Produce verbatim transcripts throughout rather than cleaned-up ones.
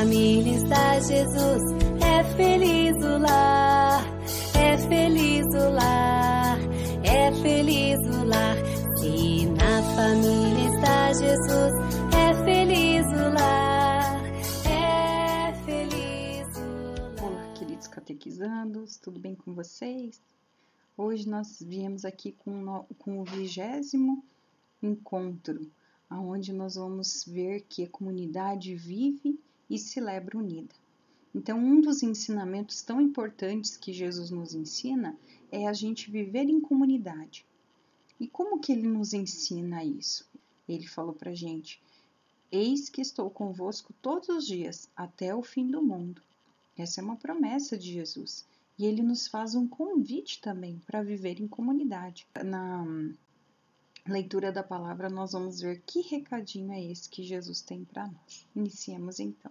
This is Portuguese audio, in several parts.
família está Jesus, é feliz o lar, é feliz o lar, é feliz o lar. Se na família está Jesus, é feliz o lar, é feliz o lar. Olá, queridos catequizandos, tudo bem com vocês? Hoje nós viemos aqui com, com o vigésimo encontro, onde nós vamos ver que a comunidade vive e celebra unida. Então, um dos ensinamentos tão importantes que Jesus nos ensina é a gente viver em comunidade. E como que ele nos ensina isso? Ele falou pra gente: eis que estou convosco todos os dias, até o fim do mundo. Essa é uma promessa de Jesus. E ele nos faz um convite também para viver em comunidade. Na leitura da palavra, nós vamos ver que recadinho é esse que Jesus tem para nós. Iniciemos então.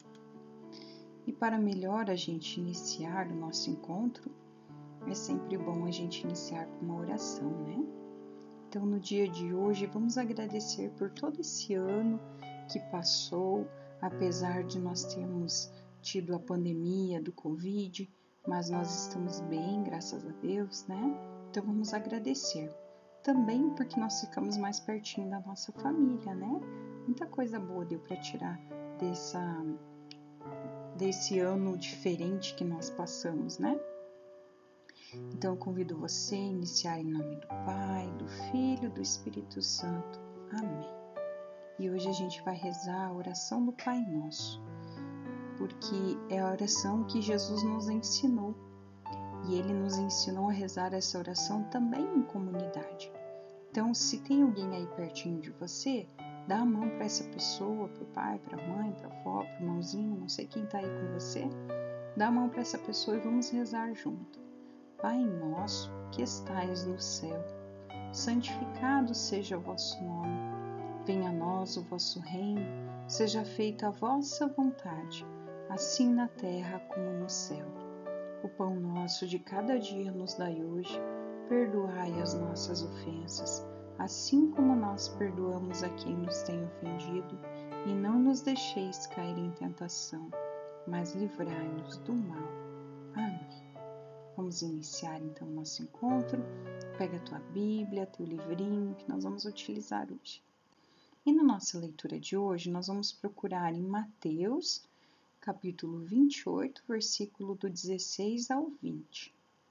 E para melhor a gente iniciar o nosso encontro, é sempre bom a gente iniciar com uma oração, né? Então, no dia de hoje, vamos agradecer por todo esse ano que passou, apesar de nós termos tido a pandemia do Covid, mas nós estamos bem, graças a Deus, né? Então, vamos agradecer. Também porque nós ficamos mais pertinho da nossa família, né? Muita coisa boa deu para tirar dessa, desse ano diferente que nós passamos, né? Então, eu convido você a iniciar em nome do Pai, do Filho e do Espírito Santo. Amém. E hoje a gente vai rezar a oração do Pai Nosso, porque é a oração que Jesus nos ensinou. E ele nos ensinou a rezar essa oração também em comunidade. Então, se tem alguém aí pertinho de você, dá a mão para essa pessoa, para o pai, para a mãe, para a avó, para o irmãozinho, não sei quem está aí com você. Dá a mão para essa pessoa e vamos rezar junto. Pai nosso, que estais no céu, santificado seja o vosso nome. Venha a nós o vosso reino, seja feita a vossa vontade, assim na terra como no céu. O pão nosso de cada dia nos dai hoje, perdoai as nossas ofensas, assim como nós perdoamos a quem nos tem ofendido, e não nos deixeis cair em tentação, mas livrai-nos do mal. Amém. Vamos iniciar então o nosso encontro. Pega a tua Bíblia, teu livrinho, que nós vamos utilizar hoje. E na nossa leitura de hoje, nós vamos procurar em Mateus, capítulo vinte e oito, versículo do dezesseis ao vinte.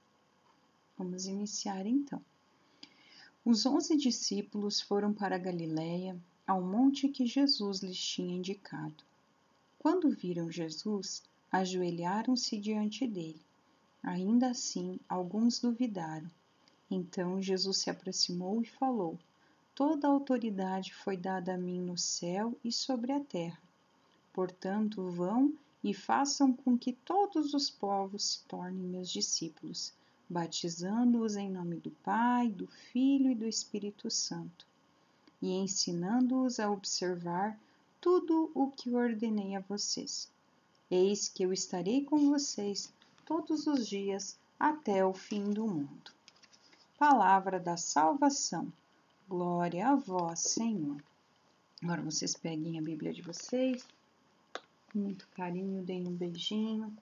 Vamos iniciar então. Os onze discípulos foram para a Galiléia, ao monte que Jesus lhes tinha indicado. Quando viram Jesus, ajoelharam-se diante dele. Ainda assim, alguns duvidaram. Então Jesus se aproximou e falou: toda a autoridade foi dada a mim no céu e sobre a terra. Portanto, vão e façam com que todos os povos se tornem meus discípulos, batizando-os em nome do Pai, do Filho e do Espírito Santo, e ensinando-os a observar tudo o que ordenei a vocês. Eis que eu estarei com vocês todos os dias até o fim do mundo. Palavra da salvação. Glória a vós, Senhor. Agora vocês peguem a Bíblia de vocês. Com muito carinho, deem um beijinho.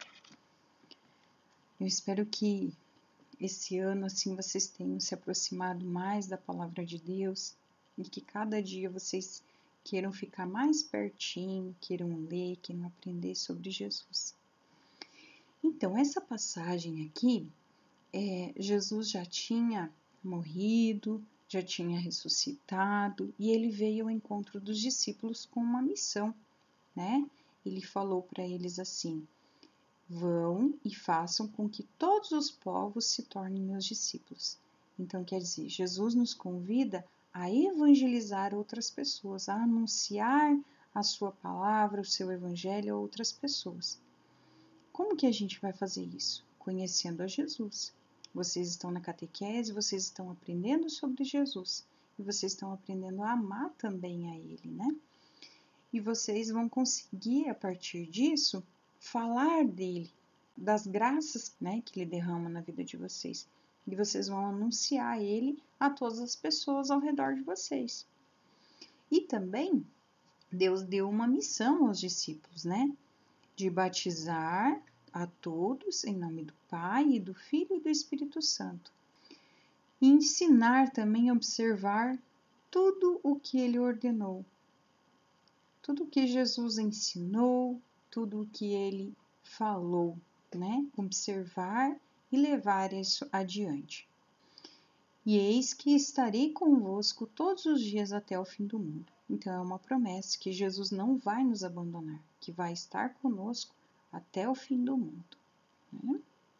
Eu espero que esse ano assim vocês tenham se aproximado mais da Palavra de Deus e que cada dia vocês queiram ficar mais pertinho, queiram ler, queiram aprender sobre Jesus. Então, essa passagem aqui, é, Jesus já tinha morrido, já tinha ressuscitado e ele veio ao encontro dos discípulos com uma missão, né? Ele falou para eles assim: vão e façam com que todos os povos se tornem meus discípulos. Então, quer dizer, Jesus nos convida a evangelizar outras pessoas, a anunciar a sua palavra, o seu evangelho a outras pessoas. Como que a gente vai fazer isso? Conhecendo a Jesus. Vocês estão na catequese, vocês estão aprendendo sobre Jesus e vocês estão aprendendo a amar também a Ele, né? E vocês vão conseguir, a partir disso, falar dele, das graças, né, que Ele derrama na vida de vocês. E vocês vão anunciar Ele a todas as pessoas ao redor de vocês. E também Deus deu uma missão aos discípulos, né? De batizar a todos em nome do Pai, e do Filho e do Espírito Santo. E ensinar também a observar tudo o que ele ordenou. Tudo o que Jesus ensinou, tudo o que ele falou, né? Observar e levar isso adiante. E eis que estarei convosco todos os dias até o fim do mundo. Então é uma promessa que Jesus não vai nos abandonar, que vai estar conosco até o fim do mundo. Né?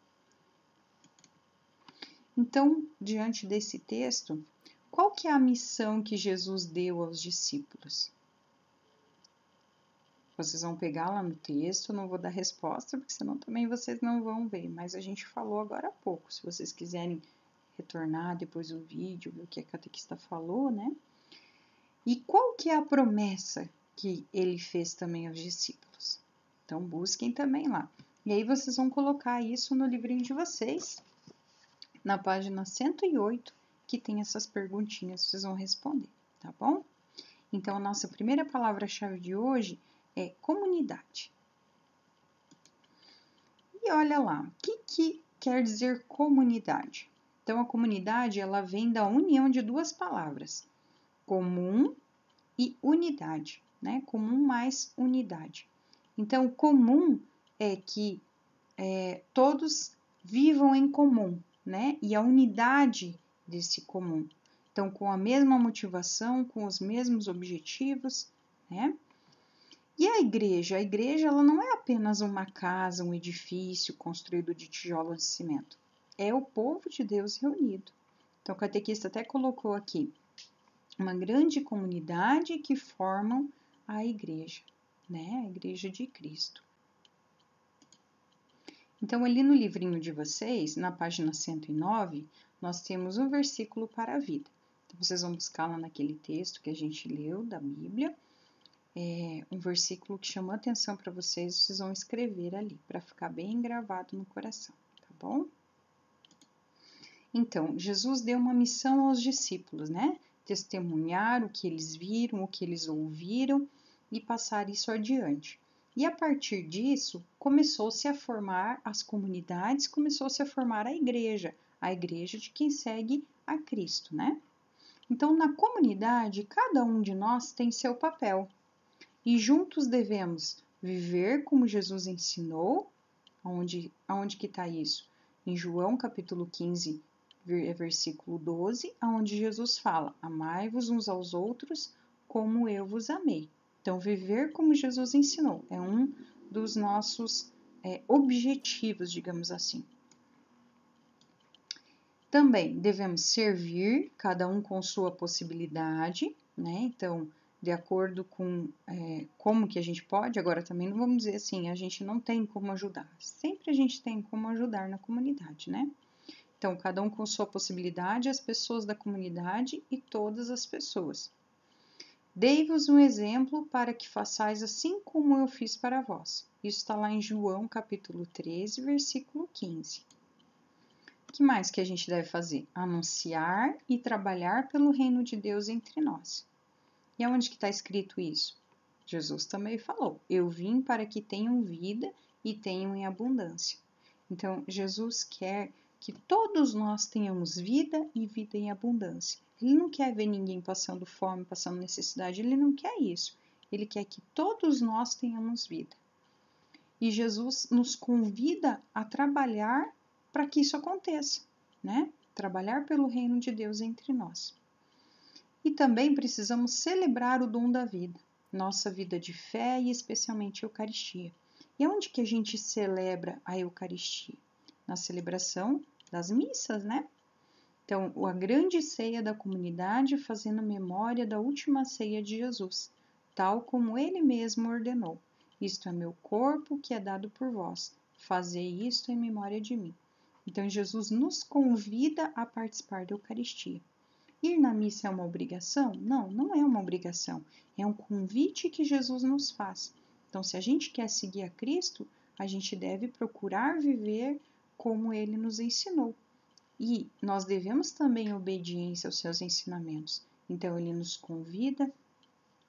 Então, diante desse texto, qual que é a missão que Jesus deu aos discípulos? Vocês vão pegar lá no texto, eu não vou dar resposta, porque senão também vocês não vão ver, mas a gente falou agora há pouco. Se vocês quiserem retornar depois do vídeo, ver o que a catequista falou, né? E qual que é a promessa que ele fez também aos discípulos? Então, busquem também lá. E aí vocês vão colocar isso no livrinho de vocês, na página cento e oito, que tem essas perguntinhas, vocês vão responder, tá bom? Então, a nossa primeira palavra-chave de hoje é comunidade. E olha lá, o que, que quer dizer comunidade? Então, a comunidade, ela vem da união de duas palavras, comum e unidade, né? Comum mais unidade. Então, comum é que é, todos vivam em comum, né? E a unidade desse comum. Então, com a mesma motivação, com os mesmos objetivos, né? E a igreja? A igreja, ela não é apenas uma casa, um edifício construído de tijolo de cimento. É o povo de Deus reunido. Então, o catequista até colocou aqui uma grande comunidade que formam a igreja, né? A igreja de Cristo. Então, ali no livrinho de vocês, na página cento e nove, nós temos um versículo para a vida. Então, vocês vão buscar lá naquele texto que a gente leu da Bíblia, é um versículo que chamou a atenção para vocês, vocês vão escrever ali, para ficar bem gravado no coração, tá bom? Então, Jesus deu uma missão aos discípulos, né? Testemunhar o que eles viram, o que eles ouviram e passar isso adiante. E a partir disso, começou-se a formar as comunidades, começou-se a formar a igreja, a igreja de quem segue a Cristo, né? Então, na comunidade, cada um de nós tem seu papel. E juntos devemos viver como Jesus ensinou. Onde, onde que está isso? Em João capítulo quinze, versículo doze, onde Jesus fala: amai-vos uns aos outros como eu vos amei. Então, viver como Jesus ensinou é um dos nossos é, objetivos, digamos assim. Também devemos servir, cada um com sua possibilidade, né? Então, de acordo com é, como que a gente pode, agora também não vamos dizer assim, a gente não tem como ajudar. Sempre a gente tem como ajudar na comunidade, né? Então, cada um com sua possibilidade, as pessoas da comunidade e todas as pessoas. Dei-vos um exemplo para que façais assim como eu fiz para vós. Isso está lá em João, capítulo treze, versículo quinze. O que mais que a gente deve fazer? Anunciar e trabalhar pelo reino de Deus entre nós. E aonde que está escrito isso? Jesus também falou: eu vim para que tenham vida e tenham em abundância. Então, Jesus quer que todos nós tenhamos vida e vida em abundância. Ele não quer ver ninguém passando fome, passando necessidade, ele não quer isso. Ele quer que todos nós tenhamos vida. E Jesus nos convida a trabalhar para que isso aconteça, né? Trabalhar pelo reino de Deus entre nós. E também precisamos celebrar o dom da vida, nossa vida de fé e especialmente a Eucaristia. E onde que a gente celebra a Eucaristia? Na celebração das missas, né? Então, a grande ceia da comunidade fazendo memória da última ceia de Jesus, tal como ele mesmo ordenou. Isto é meu corpo que é dado por vós. Fazei isto em memória de mim. Então, Jesus nos convida a participar da Eucaristia. Ir na missa é uma obrigação? Não, não é uma obrigação. É um convite que Jesus nos faz. Então, se a gente quer seguir a Cristo, a gente deve procurar viver como ele nos ensinou. E nós devemos também obediência aos seus ensinamentos. Então, ele nos convida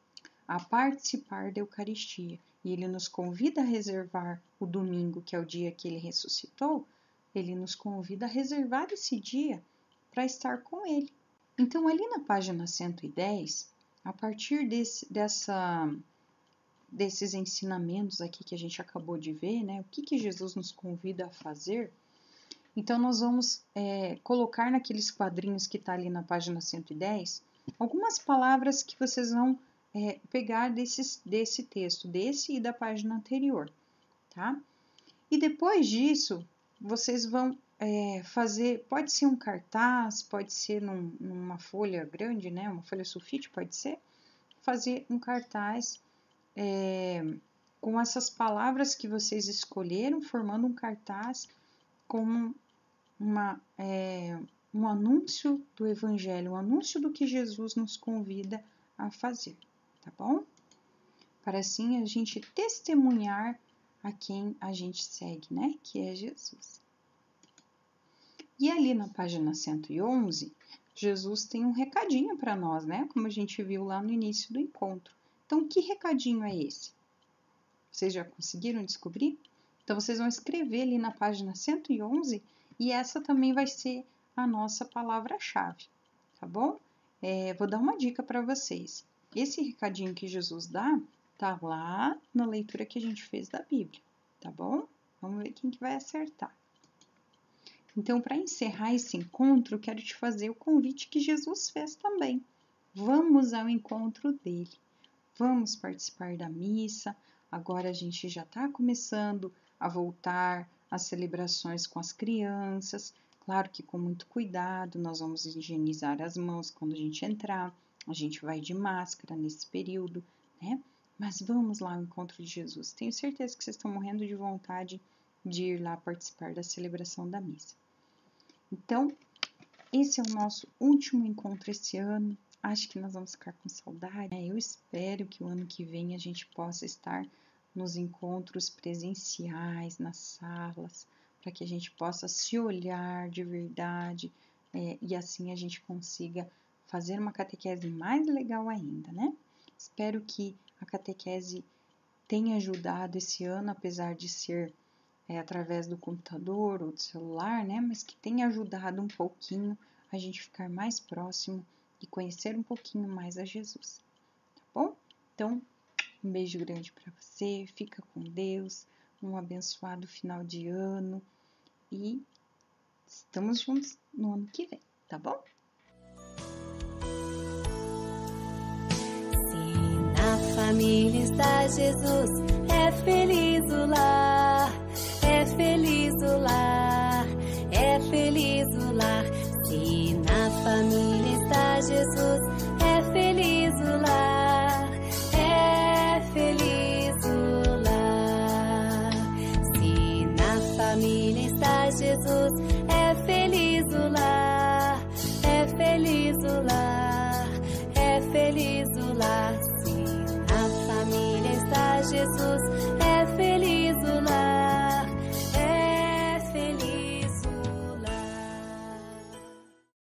a participar da Eucaristia. E ele nos convida a reservar o domingo, que é o dia que ele ressuscitou, ele nos convida a reservar esse dia para estar com ele. Então, ali na página cento e dez, a partir desse, dessa, desses ensinamentos aqui que a gente acabou de ver, né, o que, que Jesus nos convida a fazer, então nós vamos é, colocar naqueles quadrinhos que está ali na página cento e dez, algumas palavras que vocês vão é, pegar desses, desse texto, desse e da página anterior, tá? E depois disso, vocês vão é, fazer, pode ser um cartaz, pode ser num, numa folha grande, né? Uma folha sulfite, pode ser, fazer um cartaz é, com essas palavras que vocês escolheram, formando um cartaz com uma, é, um anúncio do Evangelho, um anúncio do que Jesus nos convida a fazer, tá bom? Para assim a gente testemunhar a quem a gente segue, né? Que é Jesus. E ali na página cento e onze, Jesus tem um recadinho para nós, né? Como a gente viu lá no início do encontro. Então, que recadinho é esse? Vocês já conseguiram descobrir? Então, vocês vão escrever ali na página cento e onze e essa também vai ser a nossa palavra-chave, tá bom? É, vou dar uma dica para vocês. Esse recadinho que Jesus dá tá lá na leitura que a gente fez da Bíblia, tá bom? Vamos ver quem que vai acertar. Então, para encerrar esse encontro, eu quero te fazer o convite que Jesus fez também. Vamos ao encontro dele. Vamos participar da missa. Agora a gente já está começando a voltar às celebrações com as crianças. Claro que com muito cuidado, nós vamos higienizar as mãos quando a gente entrar. A gente vai de máscara nesse período, né? Mas vamos lá ao encontro de Jesus. Tenho certeza que vocês estão morrendo de vontade de ir lá participar da celebração da missa. Então, esse é o nosso último encontro esse ano. Acho que nós vamos ficar com saudade, né? Eu espero que o ano que vem a gente possa estar nos encontros presenciais, nas salas, para que a gente possa se olhar de verdade é, e assim a gente consiga fazer uma catequese mais legal ainda, né? Espero que a catequese tenha ajudado esse ano, apesar de ser é, através do computador ou do celular, né? Mas que tenha ajudado um pouquinho a gente ficar mais próximo e conhecer um pouquinho mais a Jesus, tá bom? Então, um beijo grande para você, fica com Deus, um abençoado final de ano e estamos juntos no ano que vem, tá bom? Se na família está Jesus, é feliz o lar, é feliz o lar, é feliz o lar. Se na família está Jesus, é feliz o lar, é feliz o lar. Se na família está Jesus, é feliz o lar, é feliz o lar, é feliz o lar. Se na família está Jesus,